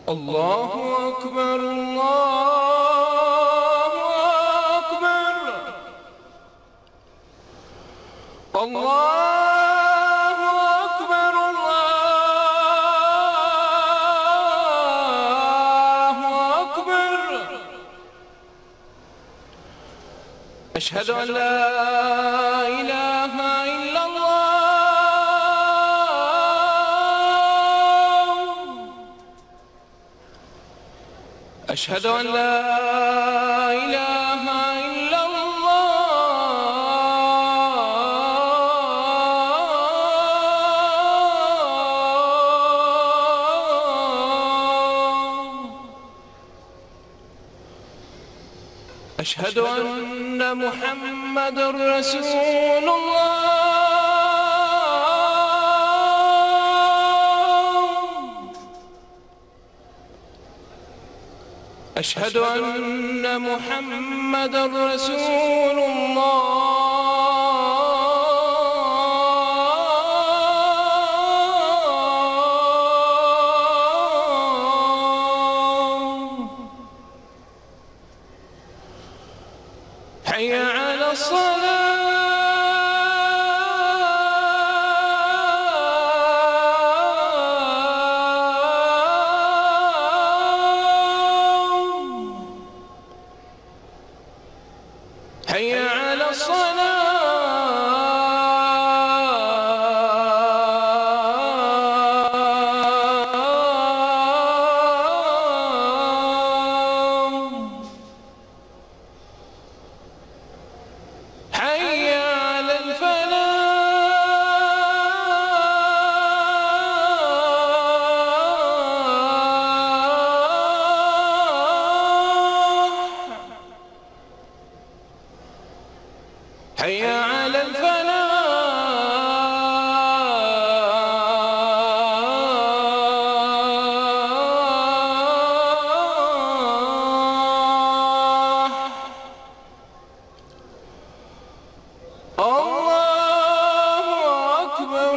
الله أكبر الله أكبر الله أكبر الله أكبر. أشهد أن لا إله إلا الله. أشهد أن لا إله إلا الله. أشهد أن محمدًا رسول الله. أشهد أن محمدًا رسول الله. حي على الصلاة. حي على الصلاة. حي على الفلاح. حي على الفلاح. الله أكبر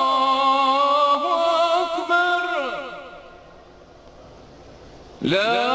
الله أكبر. لا